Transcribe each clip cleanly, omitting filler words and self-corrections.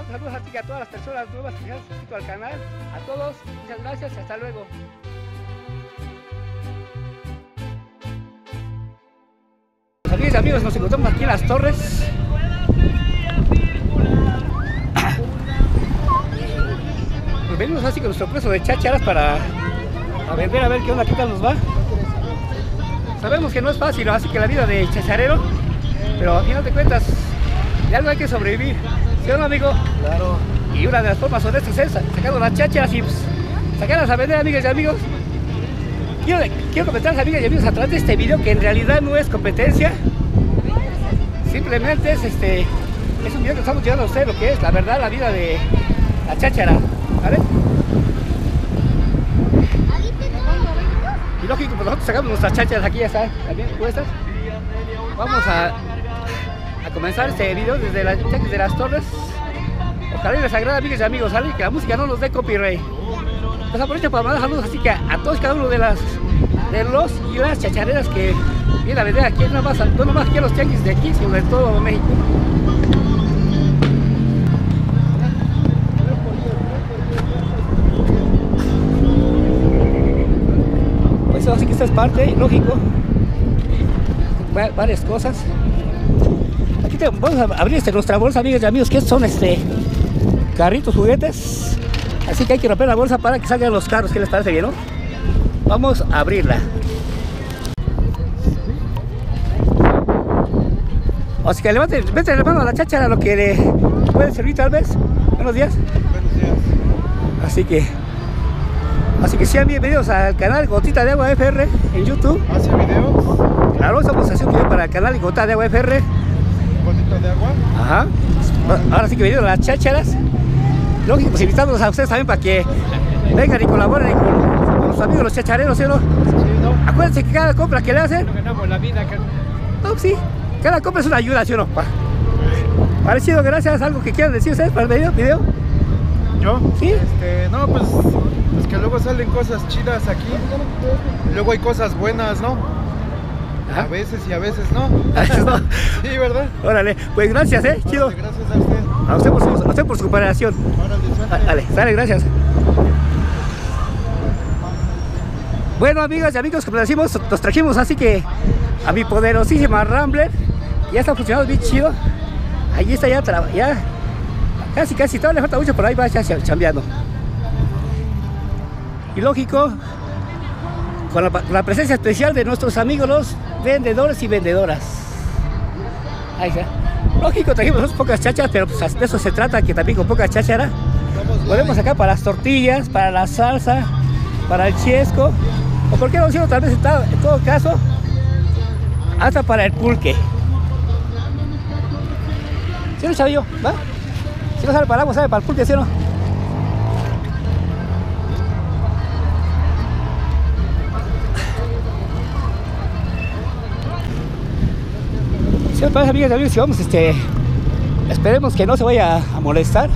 Saludos a todas las personas nuevas que se han suscrito al canal. A todos, muchas gracias y hasta luego. Amigas y amigos, nos encontramos aquí en Las Torres. Pues venimos así con nuestro puesto de chácharas para vender, a ver qué onda, qué tal nos va. Sabemos que no es fácil, así que la vida de chacharero, pero al final de cuentas, de algo hay que sobrevivir. ¿Sí o no, amigo? Claro. Y una de las formas honestas es sacando las chácharas y pues, sacarlas a vender, amigas y amigos. Quiero comentarles, amigas y amigos, a través de este video que en realidad no es competencia. Simplemente es un video que estamos llevando a ustedes lo que es la verdad, la vida de la cháchara, ¿vale? Y lógico, pues nosotros sacamos nuestras chácharas aquí, ya están también puestas. Vamos a comenzar este video desde Las Torres. Ojalá les agrade, amigas y amigos, ¿vale? Que la música no nos dé copyright. Pues aprovecho para mandar saludos así que a todos cada uno de los y las chachareras que vienen a vender aquí, no nomás aquí a los tianguis de aquí, sino de todo México. Pues así que esta es parte, lógico, varias cosas. Aquí vamos a abrir nuestra bolsa, amigas y amigos, que son carritos, juguetes. Así que hay que romper la bolsa para que salgan los carros. ¿Qué les parece bien, no? Vamos a abrirla. Así que levanten la mano a la cháchara lo que le puede servir tal vez. Buenos días. Buenos días. Así que sean bienvenidos al canal Gotita de Agua FR en YouTube. ¿Hace videos? Claro, estamos haciendo un video para el canal Gotita de Agua FR. ¿Gotita de agua? Ajá. Ahora sí que vinieron las chácharas. Lógico, pues invitándolos a ustedes también para que vengan y colaboren con los amigos, los chachareros, ¿sí o no? Sí, ¿no? Acuérdense que cada compra que le hacen, Ganamos la vida. no, sí, cada compra es una ayuda, ¿sí o no? Parecido, gracias. ¿Algo que quieran decir ustedes para el video? ¿Yo? ¿Sí? No, pues que luego salen cosas chidas aquí. Luego hay cosas buenas, ¿no? Ajá. A veces y a veces no. No. Sí, ¿verdad? Órale, pues gracias, chido. Órale, gracias a usted. A usted por su cooperación. Órale, suerte. Dale, dale, gracias. Bueno, amigas y amigos, como decimos, nos trajimos así que a mi poderosísima Rambler. Ya está funcionando bien chido. Ahí está ya casi, todavía le falta mucho, pero ahí va ya chambeando. Y lógico, con la presencia especial de nuestros amigos los vendedores y vendedoras. Ahí está. Lógico, trajimos unas pocas chácharas, pero pues de eso se trata, que también con poca cháchara podemos sacar para las tortillas, para la salsa, para el chesco, o por qué no decirlo, tal vez en todo caso, hasta para el pulque. ¿Sí o no, chavillo? ¿Va? Si no sale para el agua, sale para el pulque, ¿sí o no? Si me parece, amigas y amigos, si vamos, esperemos que no se vaya a molestar.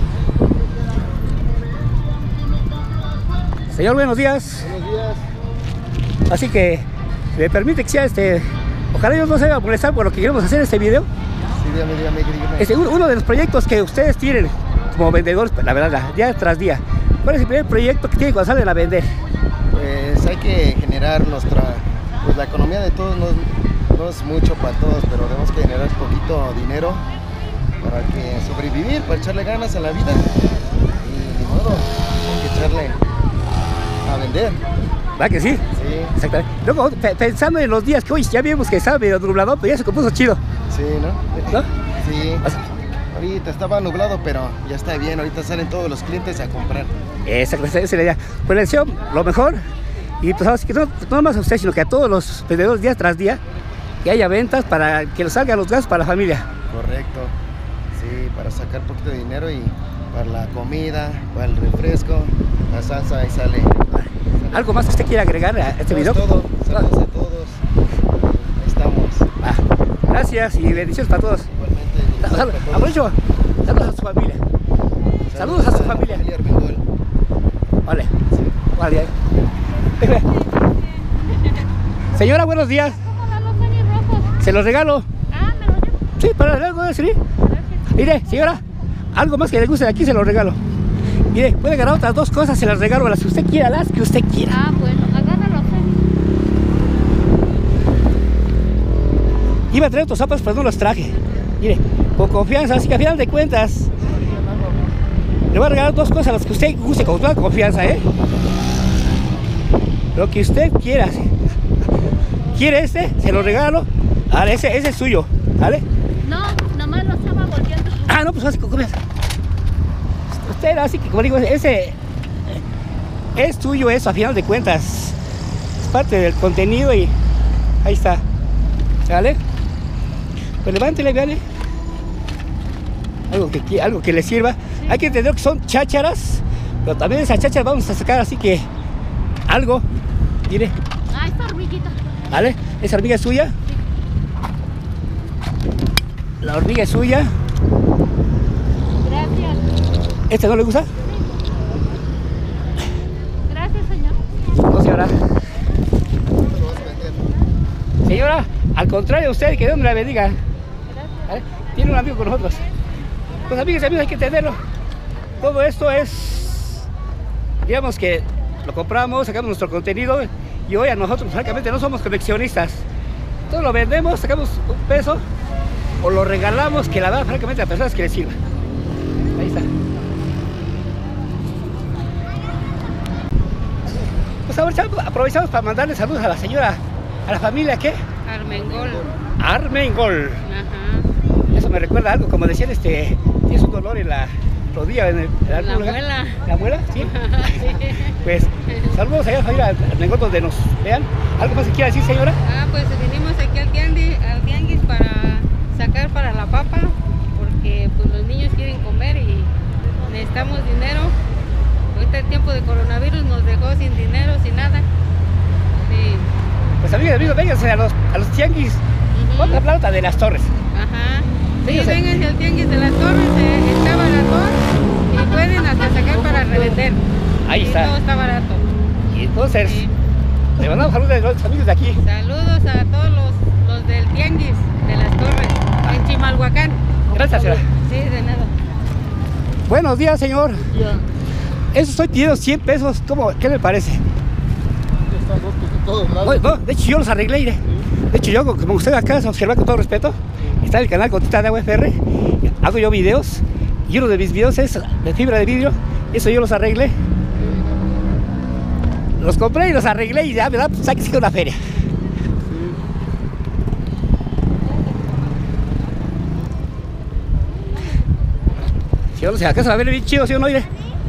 Señor, buenos días. Buenos días. Así que, si me permite que sea ojalá Dios no se vaya a molestar por lo que queremos hacer este video. Sí, dígame. Uno de los proyectos que ustedes tienen como vendedores, la verdad, día tras día. ¿Cuál es el primer proyecto que tienen cuando salen a vender? Pues hay que generar pues la economía de todos no es mucho para todos, pero tenemos que generar poquito dinero para que sobrevivir, para echarle ganas a la vida. Y ni modo, hay que echarle a vender. ¿Va que sí? Sí. Exactamente. Luego, pensando en los días que hoy ya vimos que estaba medio nublado, pero ya se compuso chido. Sí, ¿no? ¿No? Sí. Ahorita estaba nublado, pero ya está bien. Ahorita salen todos los clientes a comprar. Esa es la idea. Pues les deseo lo mejor. Y pues ahora sí que no más a ustedes, sino que a todos los vendedores día tras día, que haya ventas para que nos salgan los gastos para la familia. Correcto. Sí, para sacar poquito de dinero y para la comida, para el refresco, la salsa, ahí sale. ¿Algo más que usted quiera agregar a este video? Todo. Saludos a todos. Ahí estamos. Gracias y bendiciones para todos. Igualmente. Aprovecho. Saludos a su familia. Saludos a su familia. Vale. Sí. Vale. Señora, buenos días. Los tenis rojos. Se los regalo. Ah, ¿me los llevo? Sí, para luego, sí. Mire, señora, algo más que le guste de aquí se lo regalo. Mire, puede agarrar otras 2 cosas, se las regalo, las que usted quiera, las que usted quiera. Ah, bueno, agárralo. Iba a traer otros zapatos, pero no los traje. Mire, con confianza, así que a final de cuentas le voy a regalar 2 cosas, las que usted guste, con toda confianza, ¿eh? Lo que usted quiera. ¿Quiere este? Se lo regalo. Vale, ese es suyo, ¿vale? No, nomás lo estaba volteando. Ah, no, pues así con confianza. Usted, así que como digo, ese es tuyo, eso, a final de cuentas. Es parte del contenido y ahí está. ¿Vale? Pues levántele, veale. Algo que le sirva. Sí. Hay que entender que son chácharas, pero también esas chácharas vamos a sacar, así que algo, mire. Ah, esta hormiguita. ¿Vale? ¿Esa hormiga es suya? Sí. La hormiga es suya. Gracias. ¿Este no le gusta? Sí. Gracias, señor. No, señora. Señora, al contrario, usted, que Dios me la bendiga. Gracias. ¿Vale? Tiene un amigo con nosotros. Pues amigos y amigos, hay que entenderlo. Todo esto es, digamos que lo compramos, sacamos nuestro contenido y hoy a nosotros francamente no somos coleccionistas. Entonces lo vendemos, sacamos un peso o lo regalamos, que la verdad francamente a personas que les sirva. Ahí está. Pues ahora aprovechamos para mandarle saludos a la señora, a la familia, ¿qué? Armengol. Armengol. Ajá. Eso me recuerda algo, como decían, tienes un dolor en la rodilla, en la muela. ¿La muela? Sí. Sí. Pues saludos allá a la familia Armengol donde nos vean. ¿Algo más que quiera decir, señora? Ah, pues vinimos aquí al tianguis para sacar para la papa, porque pues los niños quieren comer y necesitamos dinero. Ahorita el tiempo de coronavirus nos dejó sin dinero, sin nada. Sí. Pues amigos, vénganse a los tianguis. Vamos a Plata de las Torres. Ajá. Sí, Vénganse. vénganse al tianguis de las Torres, está baratón y pueden hasta sacar para revender. Ahí Y está. todo está barato. Y entonces, Sí. le mandamos saludos a los amigos de aquí. Saludos a todos los del tianguis de las Torres, en Chimalhuacán. Gracias, señora. Sí, de nada. Buenos días, señor. Eso estoy pidiendo 100 pesos. ¿Qué le parece? No, de hecho, yo los arreglé, iré. De hecho, yo, como usted acá se observa con todo respeto, está en el canal Gotita de Agua FR. Hago yo videos y uno de mis videos es de fibra de vidrio. Eso yo los arreglé. Los compré y los arreglé y ya, ¿verdad? Pues sáquese una feria. Si no sé, acá se va a ver bien chido, ¿sí o no? Iré.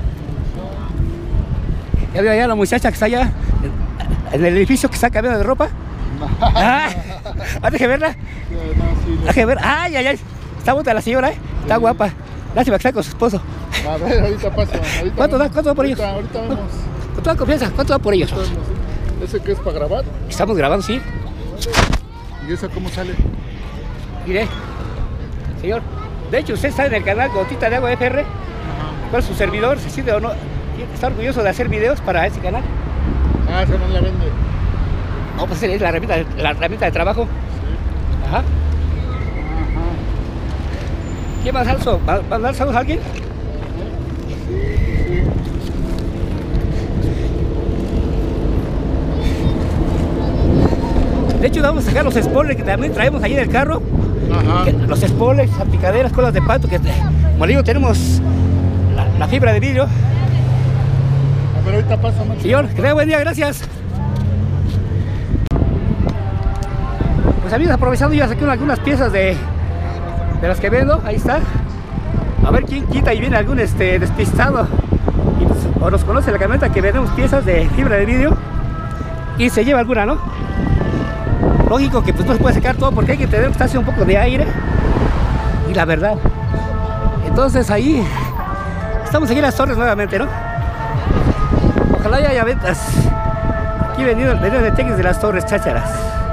Ya veo allá a la muchacha que está allá en el edificio que está cambiando de ropa. Ah, deje verla. Deje ver. Ay, ay, ay. Está bonita la señora, ¿eh? Está guapa. Lástima que está con su esposo. A ver, ahorita paso. ¿Cuánto da por ellos? Ahorita vemos. Con toda confianza, ¿cuánto da por ellos? ¿Ese qué es para grabar? Estamos grabando, sí. ¿Y esa cómo sale? Mire, señor. De hecho, usted está en el canal Gotita de Agua FR. ¿Cuál es su servidor? ¿Se siente o no? ¿Está orgulloso de hacer videos para ese canal? Ah, esa no la vende. No, pues es la herramienta de trabajo. Sí. Ajá. Ajá. ¿Quién va a dar saludos a alguien? De hecho, vamos a sacar los spoilers que también traemos ahí en el carro. Ajá. Los spoilers, salpicaderas, colas de pato. Como le digo, tenemos la fibra de vidrio. A ver, ahorita paso. Señor, que tenga buen día, gracias. Pues amigos, aprovechando, ya saqué algunas piezas de las que vendo. Ahí está. A ver quién quita y viene algún despistado y pues, o nos conoce la camioneta que vendemos piezas de fibra de vidrio y se lleva alguna, ¿no? Lógico que pues no se puede secar todo porque hay que tener que estar haciendo un poco de aire y la verdad. Entonces ahí estamos aquí en las Torres nuevamente, ¿no? Ojalá ya haya ventas. Aquí vendiendo de Tequis de las Torres, chácharas.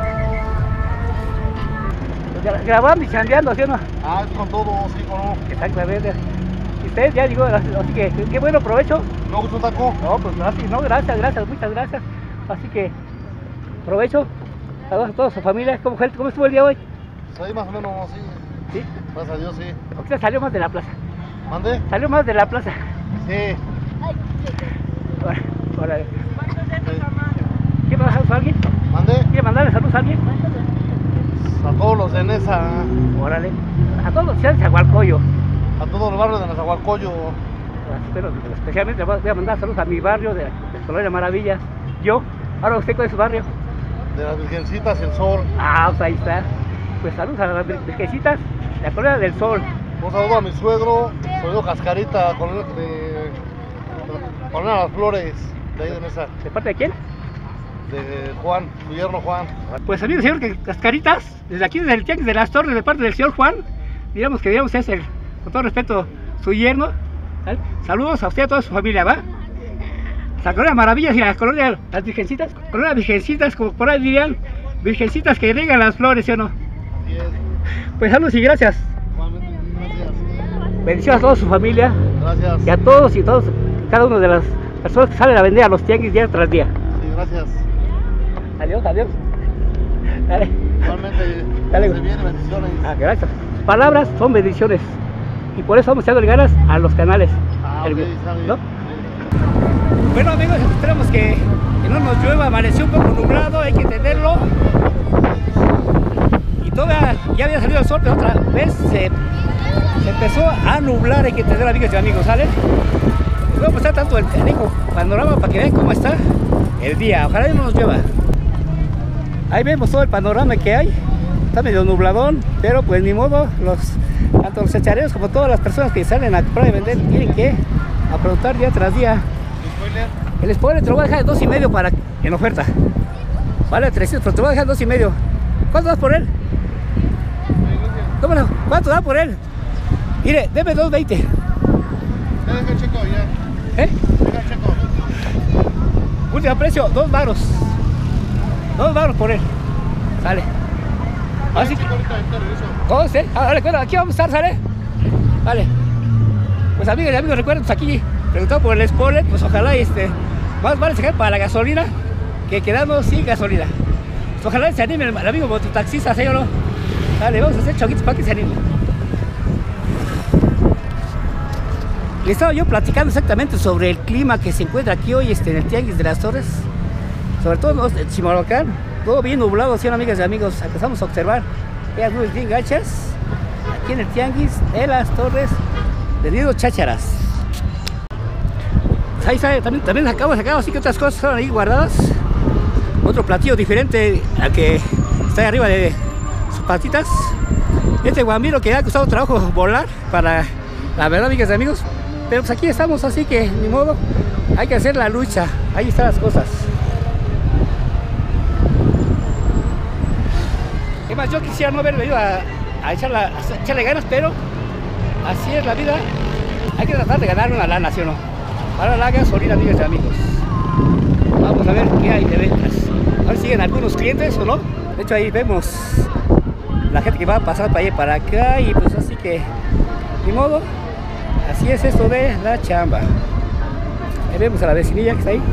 Grabando y chandeando, ¿sí o no? Ah, con todo, sí, con no. Exactamente. Y ustedes ya digo, así que qué bueno provecho. ¿No gusta un taco? No, pues así, no, gracias, muchas gracias. Así que provecho. Saludos a toda su familia. ¿Cómo estuvo el día hoy? Pues ahí más o menos, sí. ¿Sí? Gracias a Dios, sí. ¿Por qué salió más de la plaza? ¿Mande? Salió más de la plaza. Sí. Órale. ¿Quiere mandar saludos a alguien? ¿Mande? ¿Quiere mandarle saludos a alguien? A todos los de Nesa, Órale. A todos los de Zagualcoyo. a todo el barrio de Nezahualcóyotl. Pero especialmente voy a mandar saludos a mi barrio de Colonia Maravillas. Yo. Ahora usted, ¿cuál es su barrio? De las Virgencitas El Sol. Ah, pues ahí está. Pues saludos a las virgencitas de la Colonia del Sol. Un saludo a mi suegro Cascarita, Colonia Las Flores, de ahí de Nesa. ¿De parte de quién? De Juan, su yerno Juan. Pues amigos, señor, que Cascaritas, desde aquí, desde el Tianguis de las Torres, de parte del señor Juan, digamos que es el, con todo respeto, su yerno. ¿Vale? Saludos a usted y a toda su familia, ¿va? La Colonia Maravillas y la Colonia Las Virgencitas. Colonia Virgencitas, como por ahí dirían, virgencitas que riegan las flores, ¿sí o no? Sí, Pues saludos y gracias. gracias. Bendiciones a toda su familia Gracias. y a todos y todos, cada una de las personas que salen a vender a los tianguis día tras día. Sí, gracias. Adiós, adiós. Dale. Igualmente, Dale. esté bien, bendiciones. Ah, gracias. Palabras son bendiciones. Y por eso vamos echándole ganas a los canales. Ok, está bien. ¿No? Sí. Bueno amigos, esperamos que no nos llueva, amaneció un poco nublado, hay que entenderlo. Y todavía ya había salido el sol, pero otra vez se empezó a nublar, hay que entender, amigas y amigos, ¿sale? Les voy a mostrar tanto el canijo panorama para que vean cómo está el día, ojalá no nos llueva. Ahí vemos todo el panorama que hay, está medio nubladón, pero pues ni modo, tanto los chachareros como todas las personas que salen a comprar y vender tienen que aprovechar día tras día. El spoiler te lo voy a dejar en 2.5 para en oferta. Vale 300, pero te lo voy a dejar en 2.5. ¿Cuánto das por él? Tómalo. ¿Cuánto da por él? Mire, deme 2.20. Ya deja checo ya. ¿Eh? Deja checo. Último precio, 2 varos. 2 varos por él. Sale. Así que. Checo ahorita, regreso. ¿Cómo se? Vale, bueno, aquí vamos a estar, ¿sale? Vale. Pues amigas y amigos, recuerden, pues aquí preguntado por el spoiler, pues ojalá más vale sacar para la gasolina que quedarnos sin gasolina. Pues ojalá se anime el amigo mototaxista, ¿sí o no? Dale, vamos a hacer choquitos para que se anime. Le estaba yo platicando exactamente sobre el clima que se encuentra aquí hoy en el Tianguis de las Torres, sobre todo en Chimalhuacán, todo bien nublado, ¿sí o no, amigas y amigos? Empezamos a observar las nubes bien gachas aquí en el Tianguis de las Torres de Río Chácharas. Ahí sale, también sacamos así que otras cosas están ahí guardadas. Otro platillo diferente al que está ahí arriba de sus patitas. Este guambiro que ha costado trabajo volar, para la verdad, amigas y amigos. Pero pues aquí estamos, así que ni modo, hay que hacer la lucha. Ahí están las cosas. Es más, yo quisiera no haber venido a echarle ganas, pero así es la vida. Hay que tratar de ganar una lana, ¿sí o no? Para la gasolina, amigas y amigos. Vamos a ver qué hay de ventas. A ver si siguen algunos clientes o no. De hecho, ahí vemos la gente que va a pasar para allá y para acá. Y pues así que, ni modo, así es esto de la chamba. Ahí vemos a la vecinilla que está ahí.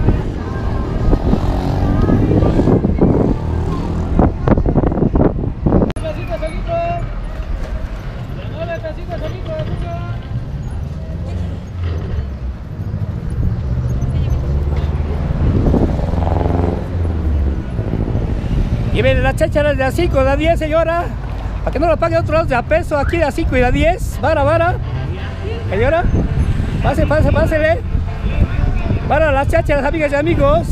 Y ven las chácharas de a 5 y de a 10, señora. Para que no la pague otro lado de a peso, aquí de a 5 y de a 10. Vara. Señora, pásele. Para las chácharas, amigas y amigos.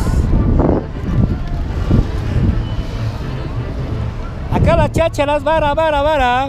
Acá las chácharas, vara.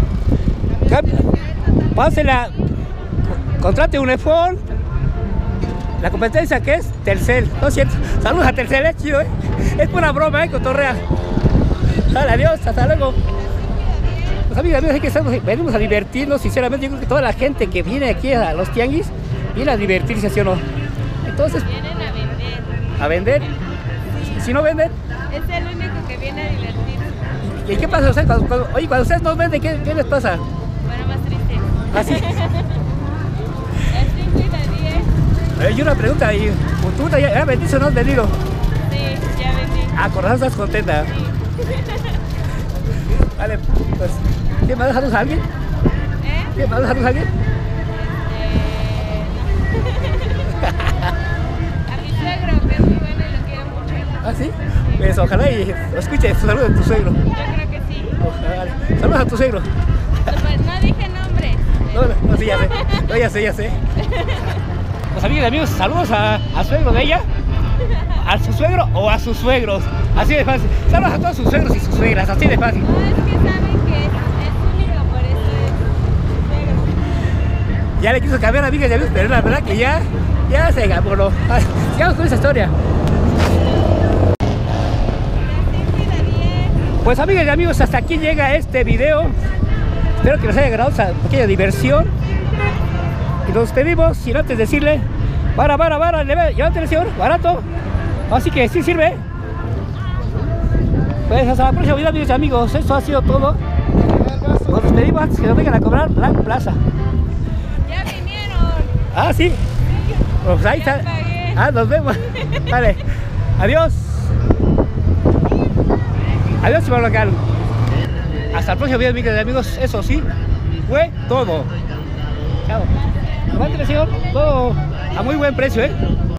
Pásela. Contrate un iPhone. La competencia que es Telcel, ¿no es cierto? Saludos a Telcel, es chido, es pura broma, cotorrea. Dale, adiós, hasta luego. Pues amigos, hay que venimos a divertirnos, sinceramente. Yo creo que toda la gente que viene aquí a los tianguis viene a divertirse, ¿sí o no? Entonces, Vienen a vender. ¿a vender? ¿Y si no venden? Es el único que viene a divertirse. ¿Y qué pasa? O sea, cuando ustedes no venden, ¿qué les pasa? Bueno, más triste. Así. Es 5 y de 10. Y una pregunta, ¿tú ya vendiste o no has vendido? Sí, ya vendí. Ah, con razón estás contenta. Sí. Vale, pues, ¿quién más? ¿Saludos a alguien? ¿Eh? ¿Quién más? ¿Saludos a alguien? A mi suegro, que es muy bueno y lo quiero mucho. ¿Ah, sí? Pues ojalá y lo escuche. Saludos a tu suegro. Yo creo que sí. Ojalá. Saludos a tu suegro. Pues no dije nombre. No, sí, ya sé. No, ya sé. Pues amigas y amigos, saludos al suegro de ella. A su suegro o a sus suegros. Así de fácil. Saludos a todos sus suegros y sus suegras. Así de fácil. No, es que saben que es único, por eso es suegro. Ya le quiso cambiar, amigas y amigos, pero la verdad que ya se enamoró. Sigamos con esa historia. Pues amigas y amigos, hasta aquí llega este video. Espero que les haya agradado esa pequeña diversión. Y nos despedimos sin antes decirle: para, llévate, señor, barato. Así que sí sirve. Pues hasta la próxima vida, amigos y amigos. Esto ha sido todo. Nos despedimos antes que nos vengan a cobrar la plaza. Ya vinieron. Ah, sí. Pues ahí está. pagué. Ah, nos vemos. Vale. Adiós. Adiós, Chihuahua local. Hasta el próximo video, amigas y amigos. Eso sí, fue todo. Chao. Aguántale, señor. Todo a muy buen precio, ¿eh?